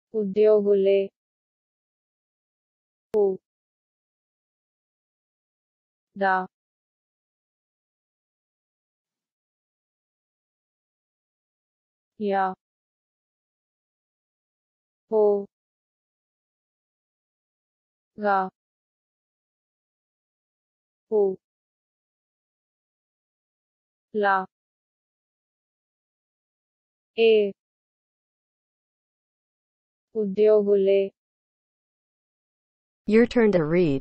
ఉద్యోగులే ఉ దా యా ఓ గా ఉ లా ఏ ఉద్యోగులే Your turn to read.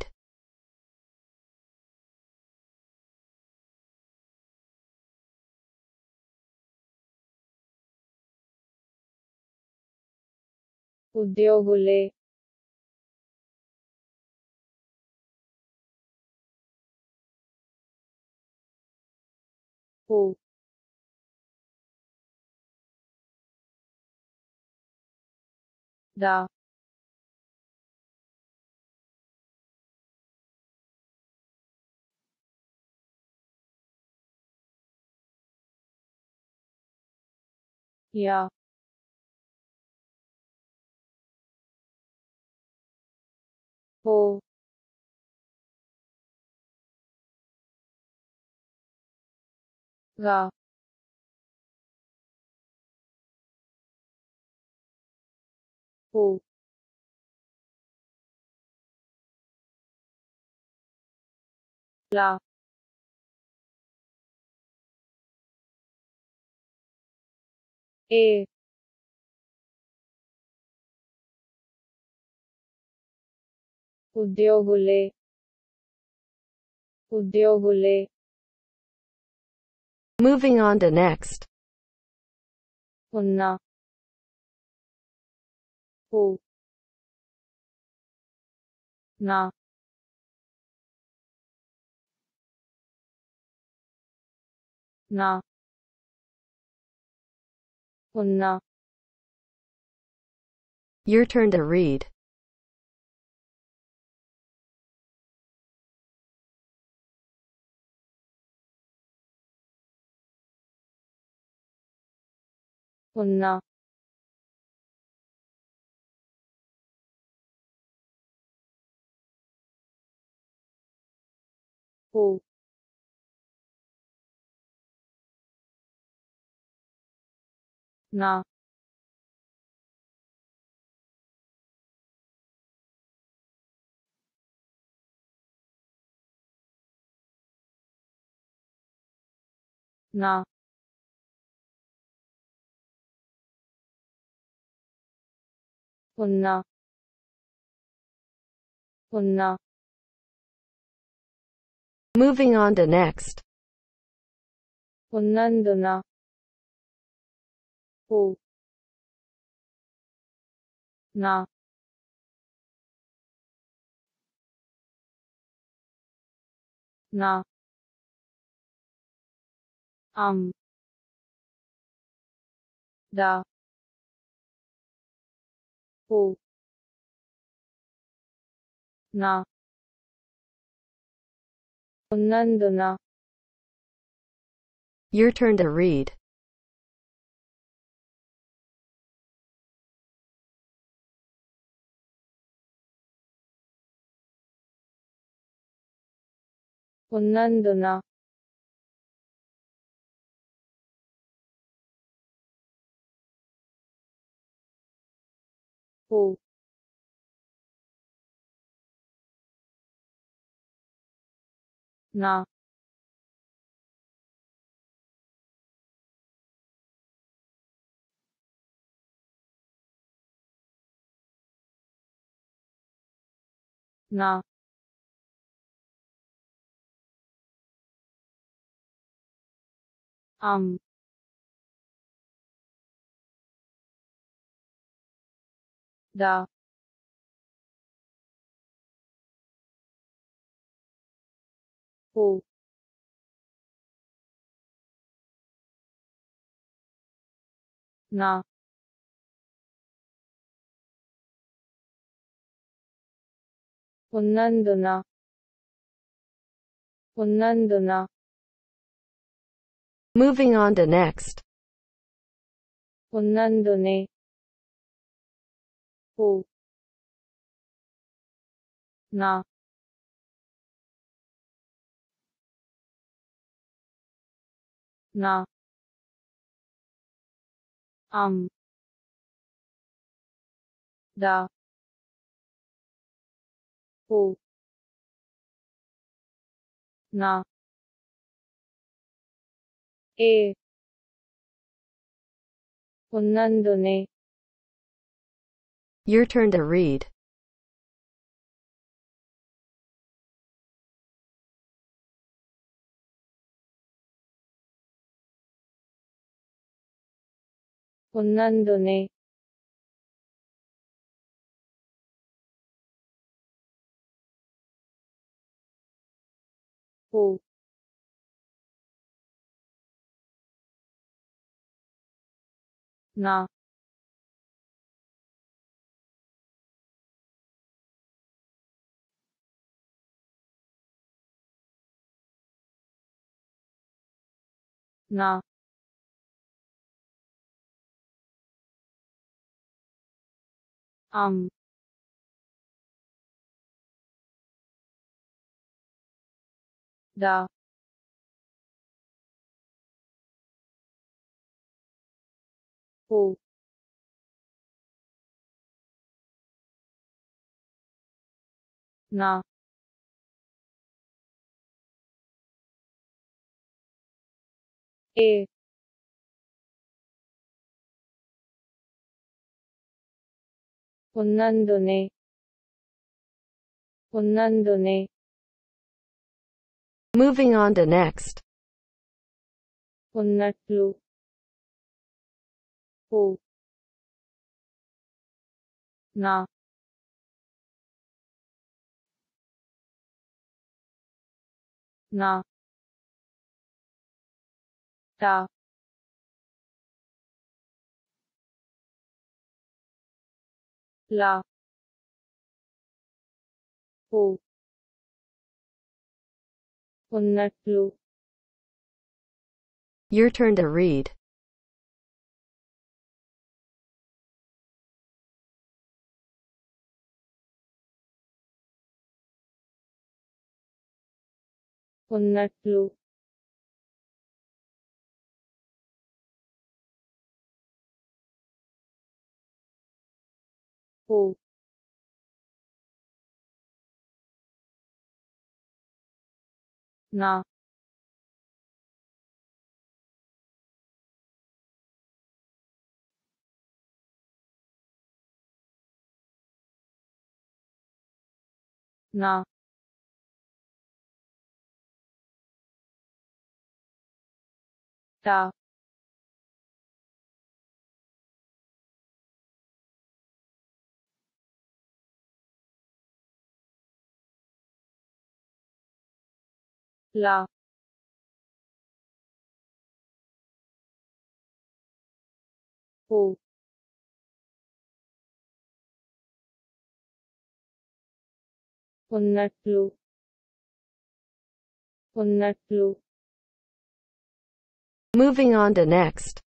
ఉద్యోగులే ఉ దా యా ఓ గా ఉ లా ఏ ఉద్యోగులే ఉద్యోగులే Moving on to next. ఉన్న ఉ నా నా ఉన్న Your turn to read. ఉన్న ఉ నా నా ఉన్న ఉన్న Moving on to next. ఉన్నందున ఉ నా నా అం దా ఉ నా ఉన్నందున Your turn to read. ఉన్నందున ఉ నా నా అం దా ఉ నా ఉన్నందున ఉన్నందున Moving on to next. ఉన్నందునే పు నా నా అం దా పు నా ఏ ఉన్నందునే Your turn to read. ఉన్నందునే పు నా నా అం దా పు నా ఏ ఉన్నందునే ఉన్నందునే Moving on to next. ఉన్నట్లు పు నా నా తా లా పు ఉన్నట్లు Your turn to read. ఉన్నట్లు పు నా నా తా లా పు ఉన్నట్లు ఉన్నట్లు Moving on to next.